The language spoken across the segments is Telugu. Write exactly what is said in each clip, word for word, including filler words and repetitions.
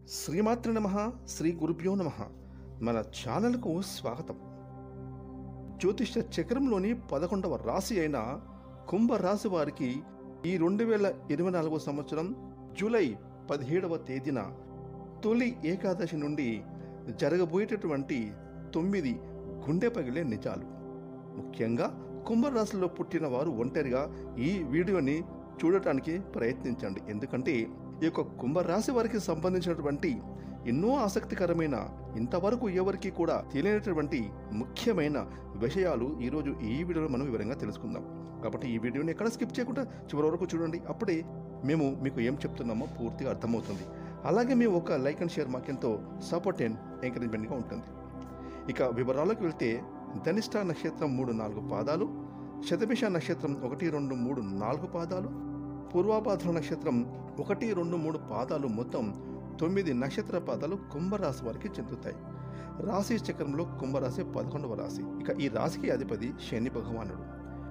శ్రీమాత్రే నమః. శ్రీ గురుభ్యో నమః. మన ఛానల్కు స్వాగతం. జ్యోతిష్య చక్రంలోని పదకొండవ రాశి అయిన కుంభరాశి వారికి ఈ రెండు వేల ఇరవై నాలుగవ సంవత్సరం జూలై పదిహేడవ తేదీన తొలి ఏకాదశి నుండి జరగబోయేటటువంటి తొమ్మిది గుండె పగిలే నిజాలు. ముఖ్యంగా కుంభరాశిలో పుట్టిన వారు ఒంటరిగా ఈ వీడియోని చూడటానికి ప్రయత్నించండి. ఎందుకంటే ఈ యొక్క కుంభరాశి వారికి సంబంధించినటువంటి ఎన్నో ఆసక్తికరమైన, ఇంతవరకు ఎవరికి కూడా తెలియనటువంటి ముఖ్యమైన విషయాలు ఈరోజు ఈ వీడియోలో మనం వివరంగా తెలుసుకుందాం. కాబట్టి ఈ వీడియోని ఎక్కడ స్కిప్ చేయకుండా చివరి వరకు చూడండి. అప్పుడే మేము మీకు ఏం చెప్తున్నామో పూర్తిగా అర్థమవుతుంది. అలాగే మీ ఒక లైక్ అండ్ షేర్ మాకెంతో సపోర్ట్ అండ్ ఎంకరేజ్మెంట్గా ఉంటుంది. ఇక వివరాలకు వెళ్తే ధనిష్ట నక్షత్రం మూడు నాలుగు పాదాలు, శతభిష నక్షత్రం ఒకటి రెండు మూడు నాలుగు పాదాలు, పూర్వాభాద్ర నక్షత్రం ఒకటి రెండు మూడు పాదాలు, మొత్తం తొమ్మిది నక్షత్ర పాదాలు కుంభరాశి వారికి చెందుతాయి. రాశి చక్రంలో కుంభరాశి పదకొండవ రాశి. ఇక ఈ రాశికి అధిపతి శని భగవానుడు.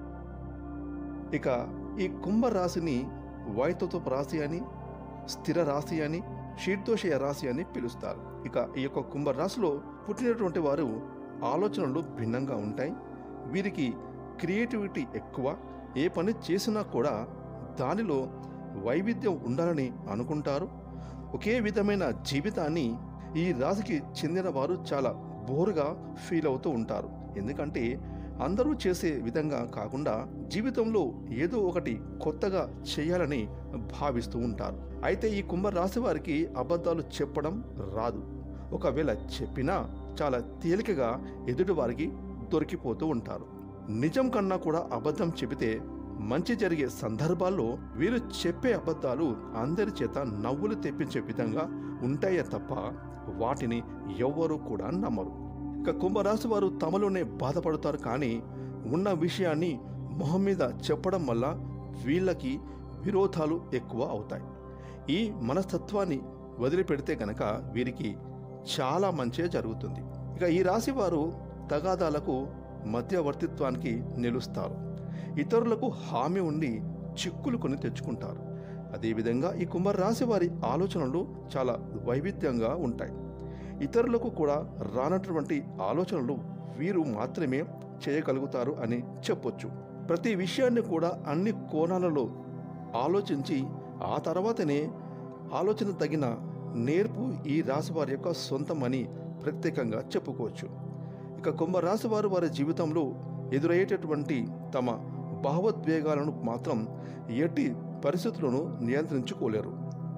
ఇక ఈ కుంభరాశిని వాయుతత్వ రాశి అని, స్థిర రాశి అని, శీర్దోషయ రాశి అని పిలుస్తారు. ఇక ఈ యొక్క కుంభరాశిలో పుట్టినటువంటి వారు ఆలోచనలు భిన్నంగా ఉంటాయి. వీరికి క్రియేటివిటీ ఎక్కువ. ఏ పని చేసినా కూడా దానిలో వైవిధ్యం ఉండాలని అనుకుంటారు. ఒకే విధమైన జీవితాన్ని ఈ రాశికి చెందిన వారు చాలా బోరుగా ఫీల్ అవుతూ ఉంటారు. ఎందుకంటే అందరూ చేసే విధంగా కాకుండా జీవితంలో ఏదో ఒకటి కొత్తగా చేయాలని భావిస్తూ ఉంటారు. అయితే ఈ కుంభరాశి వారికి అబద్ధాలు చెప్పడం రాదు. ఒకవేళ చెప్పినా చాలా తేలికగా ఎదుటి వారికి దొరికిపోతూ ఉంటారు. నిజం కన్నా కూడా అబద్ధం చెబితే మంచి జరిగే సందర్భాల్లో వీరు చెప్పే అబద్ధాలు అందరి చేత నవ్వులు తెప్పించే విధంగా ఉంటాయే తప్ప వాటిని ఎవ్వరూ కూడా నమ్మరు. ఇక కుంభరాశి వారు తమలోనే బాధపడతారు. కానీ ఉన్న విషయాన్ని మొహం మీద చెప్పడం వల్ల వీళ్ళకి విరోధాలు ఎక్కువ అవుతాయి. ఈ మనస్తత్వాన్ని వదిలిపెడితే గనక వీరికి చాలా మంచి జరుగుతుంది. ఇక ఈ రాశి వారు తగాదాలకు మధ్యవర్తిత్వానికి నిలుస్తారు. ఇతరులకు హామీ ఉండి చిక్కులు కొని తెచ్చుకుంటారు. అదేవిధంగా ఈ కుంభరాశి వారి ఆలోచనలు చాలా వైవిధ్యంగా ఉంటాయి. ఇతరులకు కూడా రానటువంటి ఆలోచనలు వీరు మాత్రమే చేయగలుగుతారు అని చెప్పొచ్చు. ప్రతి విషయాన్ని కూడా అన్ని కోణాలలో ఆలోచించి ఆ తర్వాతనే ఆలోచన తగిన నేర్పు ఈ రాశి వారి యొక్క సొంతం అని ప్రత్యేకంగా చెప్పుకోవచ్చు. ఇక కుంభరాశి వారు వారి జీవితంలో ఎదురయ్యేటటువంటి తమ భావోద్వేగాలను మాత్రం ఎట్టి పరిస్థితులను నియంత్రించుకోలేరు.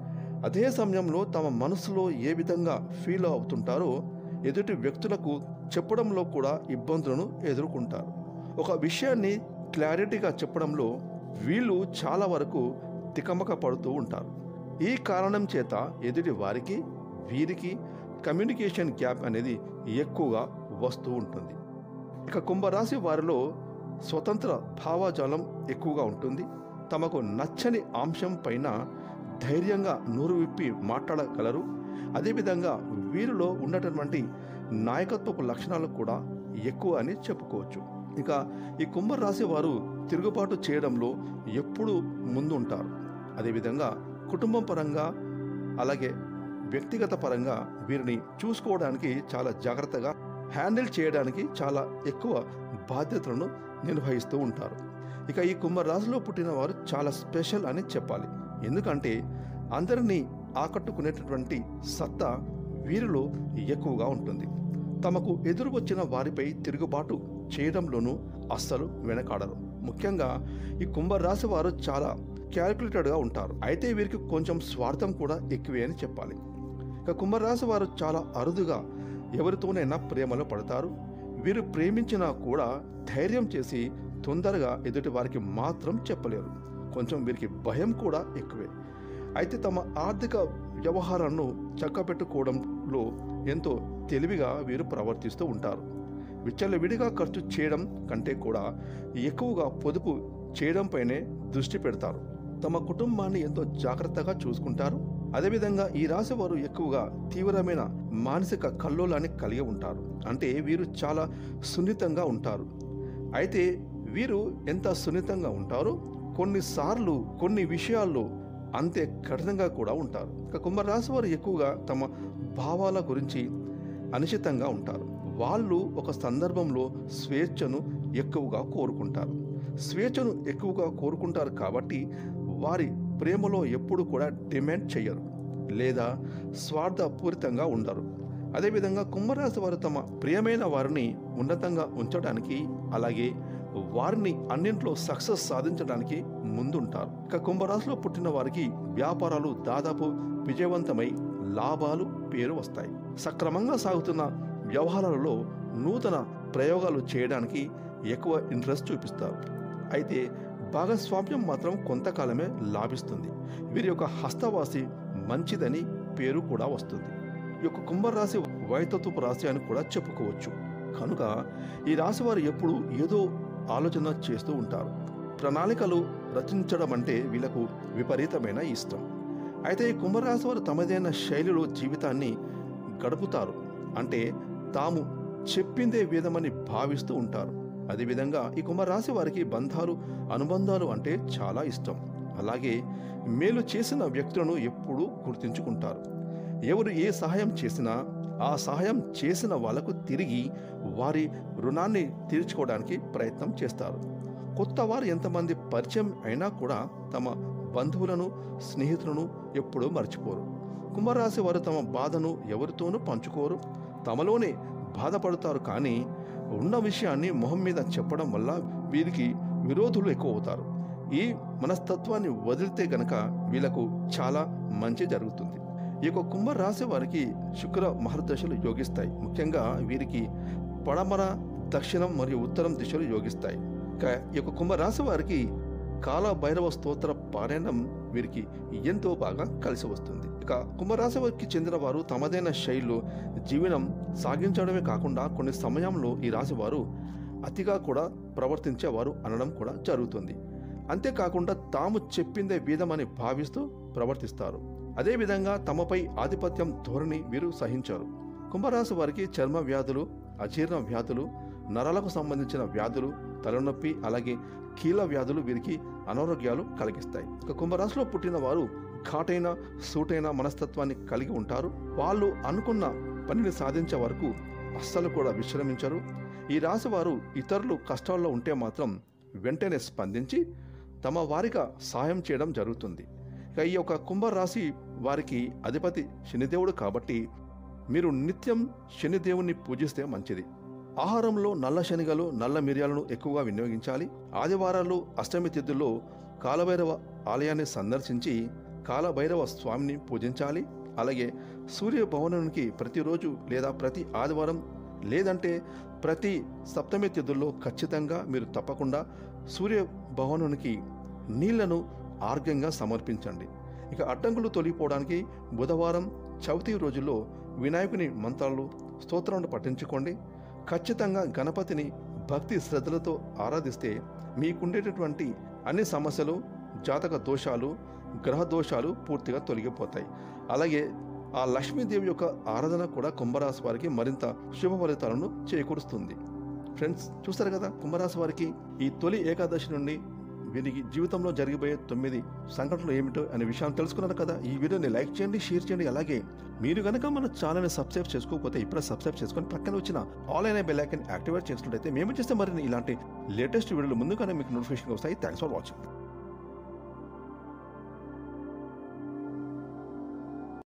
అదే సమయంలో తమ మనసులో ఏ విధంగా ఫీల్ అవుతుంటారో ఎదుటి వ్యక్తులకు చెప్పడంలో కూడా ఇబ్బందులను ఎదుర్కొంటారు. ఒక విషయాన్ని క్లారిటీగా చెప్పడంలో వీళ్ళు చాలా వరకు తికమక పడుతూ ఉంటారు. ఈ కారణం చేత ఎదుటి వారికి వీరికి కమ్యూనికేషన్ గ్యాప్ అనేది ఎక్కువగా వస్తూ ఉంటుంది. ఇక కుంభరాశి వారిలో స్వతంత్ర భావజాలం ఎక్కువగా ఉంటుంది. తమకు నచ్చని అంశం పైన ధైర్యంగా నోరు విప్పి మాట్లాడగలరు. అదేవిధంగా వీరిలో ఉన్నటువంటి నాయకత్వపు లక్షణాలు కూడా ఎక్కువ అని చెప్పుకోవచ్చు. ఇక ఈ కుంభరాశి వారు తిరుగుబాటు చేయడంలో ఎప్పుడూ ముందుంటారు. అదేవిధంగా కుటుంబం పరంగా అలాగే వ్యక్తిగత పరంగా వీరిని చూసుకోవడానికి చాలా జాగ్రత్తగా హ్యాండిల్ చేయడానికి చాలా ఎక్కువ బాధ్యతలను నిర్వహిస్తూ ఉంటారు. ఇక ఈ కుంభరాశిలో పుట్టిన వారు చాలా స్పెషల్ అని చెప్పాలి. ఎందుకంటే అందరినీ ఆకట్టుకునేటటువంటి సత్తా వీరిలో ఎక్కువగా ఉంటుంది. తమకు ఎదురు వచ్చిన వారిపై తిరుగుబాటు చేయడంలోనూ అస్సలు వెనకాడరు. ముఖ్యంగా ఈ కుంభరాశి వారు చాలా క్యాల్కులేటెడ్గా ఉంటారు. అయితే వీరికి కొంచెం స్వార్థం కూడా ఎక్కువే అని చెప్పాలి. ఇక కుంభరాశి వారు చాలా అరుదుగా ఎవరితోనైనా ప్రేమలో పడతారు. వీరు ప్రేమించినా కూడా ధైర్యం చేసి తొందరగా ఎదుటి వారికి మాత్రం చెప్పలేరు. కొంచెం వీరికి భయం కూడా ఎక్కువే. అయితే తమ ఆర్థిక వ్యవహారాలను చక్కబెట్టుకోవడంలో ఎంతో తెలివిగా వీరు ప్రవర్తిస్తూ ఉంటారు. విచ్చలవిడిగా ఖర్చు చేయడం కంటే కూడా ఎక్కువగా పొదుపు చేయడంపైనే దృష్టి పెడతారు. తమ కుటుంబాన్ని ఎంతో జాగ్రత్తగా చూసుకుంటారు. అదేవిధంగా ఈ రాశి వారు ఎక్కువగా తీవ్రమైన మానసిక కల్లోలాన్ని కలిగి ఉంటారు. అంటే వీరు చాలా సున్నితంగా ఉంటారు. అయితే వీరు ఎంత సున్నితంగా ఉంటారో కొన్నిసార్లు కొన్ని విషయాల్లో అంతే కఠినంగా కూడా ఉంటారు. ఇక కుంభరాశి వారు ఎక్కువగా తమ భావాల గురించి అనిశ్చితంగా ఉంటారు. వాళ్ళు ఒక సందర్భంలో స్వేచ్ఛను ఎక్కువగా కోరుకుంటారు. స్వేచ్ఛను ఎక్కువగా కోరుకుంటారు కాబట్టి వారి ప్రేమలో ఎప్పుడు కూడా డిమాండ్ చేయరు లేదా స్వార్థపూరితంగా ఉండరు. అదేవిధంగా కుంభరాశి వారు తమ ప్రియమైన వారిని ఉన్నతంగా ఉంచడానికి, అలాగే వారిని అన్నింట్లో సక్సెస్ సాధించడానికి ముందుంటారు. ఇక కుంభరాశిలో పుట్టిన వారికి వ్యాపారాలు దాదాపు విజయవంతమై లాభాలు పేరు వస్తాయి. సక్రమంగా సాగుతున్న వ్యవహారాలలో నూతన ప్రయోగాలు చేయడానికి ఎక్కువ ఇంట్రెస్ట్ చూపిస్తారు. అయితే భాగస్వామ్యం మాత్రం కొంతకాలమే లాభిస్తుంది. వీరి యొక్క హస్తవాసి మంచిదని పేరు కూడా వస్తుంది. ఈ యొక్క కుంభరాశి వైతత్వపు రాశి అని కూడా చెప్పుకోవచ్చు. కనుక ఈ రాశి వారు ఎప్పుడు ఏదో ఆలోచన చేస్తూ ఉంటారు. ప్రణాళికలు రచించడం అంటే వీళ్ళకు విపరీతమైన ఇష్టం. అయితే ఈ కుంభరాశి వారు తమదైన శైలిలో జీవితాన్ని గడుపుతారు. అంటే తాము చెప్పిందే వేదమని భావిస్తూ ఉంటారు. అదేవిధంగా ఈ కుంభరాశి వారికి బంధాలు, అనుబంధాలు అంటే చాలా ఇష్టం. అలాగే మేలు చేసిన వ్యక్తులను ఎప్పుడూ గుర్తుంచుకుంటారు. ఎవరు ఏ సహాయం చేసినా ఆ సహాయం చేసిన వాళ్లకు తిరిగి వారి రుణాన్ని తీర్చుకోవడానికి ప్రయత్నం చేస్తారు. కొత్త వారు ఎంతమంది పరిచయం అయినా కూడా తమ బంధువులను, స్నేహితులను ఎప్పుడూ మర్చిపోరు. కుంభరాశి వారు తమ బాధను ఎవరితోనూ పంచుకోరు. తమలోనే బాధపడతారు. కానీ ఉన్న విషయాన్ని మొహం మీద చెప్పడం వల్ల వీరికి విరోధులు ఎక్కువ అవుతారు. ఈ మనస్తత్వాన్ని వదిలితే గనక వీళ్ళకు చాలా మంచి జరుగుతుంది. ఈ యొక్క కుంభరాశి వారికి శుక్ర మహర్దశలు యోగిస్తాయి. ముఖ్యంగా వీరికి పడమర, దక్షిణం మరియు ఉత్తరం దిశలు యోగిస్తాయి. ఇక ఈ యొక్క కుంభరాశి వారికి కాల భైరవ స్తోత్ర పారాయణం వీరికి ఎంతో బాగా కలిసి వస్తుంది. ఇక కుంభరాశి వారికి చెందిన వారు తమదైన శైలిలో జీవనం సాగించడమే కాకుండా కొన్ని సమయంలో ఈ రాశి వారు అతిగా కూడా ప్రవర్తించేవారు అనడం కూడా జరుగుతుంది. అంతేకాకుండా తాము చెప్పిందే వేదమని భావిస్తూ ప్రవర్తిస్తారు. అదేవిధంగా తమపై ఆధిపత్యం ధోరణి వీరు సహించారు. కుంభరాశి వారికి చర్మ వ్యాధులు, అజీర్ణ వ్యాధులు, నరాలకు సంబంధించిన వ్యాధులు, తలనొప్పి, అలాగే కీళ్ళ వ్యాధులు వీరికి అనారోగ్యాలు కలిగిస్తాయి. ఇక కుంభరాశిలో పుట్టిన వారు ఘాటైన, సూటైన మనస్తత్వాన్ని కలిగి ఉంటారు. వాళ్ళు అనుకున్న పనిని సాధించే వరకు అస్సలు కూడా విశ్రమించరు. ఈ రాశి వారు ఇతరులు కష్టాల్లో ఉంటే మాత్రం వెంటనే స్పందించి తమ వారిగా సహాయం చేయడం జరుగుతుంది. ఇక ఈ యొక్క కుంభరాశి వారికి అధిపతి శనిదేవుడు కాబట్టి మీరు నిత్యం శనిదేవుణ్ణి పూజిస్తే మంచిది. ఆహారంలో నల్ల శనగలు, నల్ల మిరియాలను ఎక్కువగా వినియోగించాలి. ఆదివారాలు, అష్టమి తిథుల్లో కాలభైరవ ఆలయాన్ని సందర్శించి కాలభైరవ స్వామిని పూజించాలి. అలాగే సూర్య భవనానికి ప్రతిరోజు లేదా ప్రతి ఆదివారం లేదంటే ప్రతి సప్తమి తిథుల్లో ఖచ్చితంగా మీరు తప్పకుండా సూర్య భవనానికి నీళ్లను ఆర్ఘ్యంగా సమర్పించండి. ఇక అడ్డంకులు తొలగిపోవడానికి బుధవారం, చవితి రోజుల్లో వినాయకుని మంత్రాలు, స్తోత్రాలను పఠించుకోండి. ఖచ్చితంగా గణపతిని భక్తి శ్రద్ధలతో ఆరాధిస్తే మీకుండేటటువంటి అన్ని సమస్యలు, జాతక దోషాలు, గ్రహ దోషాలు పూర్తిగా తొలగిపోతాయి. అలాగే ఆ లక్ష్మీదేవి యొక్క ఆరాధన కూడా కుంభరాశి వారికి మరింత శుభ ఫలితాలను చేకూరుస్తుంది. ఫ్రెండ్స్, చూస్తారు కదా కుంభరాశి వారికి ఈ తొలి ఏకాదశి నుండి వీరికి జీవితంలో జరిగిపోయే తొమ్మిది సంఘటనలు ఏమిటో అనే విషయాన్ని తెలుసుకున్నారు కదా. ఈ వీడియోని లైక్ చేయండి, షేర్ చేయండి. అలాగే మీరు కనుక మన ఛానల్ని సబ్స్క్రైబ్ చేసుకోకపోతే ఇప్పుడే సబ్స్క్రైబ్ చేసుకొని పక్కన వచ్చిన ఆల్ అయిన బెల్ ఐకాన్ యాక్టివేట్ చేసినట్లయితే మేము చేస్తే మరిన్ని ఇలాంటి లేటెస్ట్ వీడియోలు ముందుగానే మీకు నోటిఫికేషన్ వస్తాయి. Thanks for watching.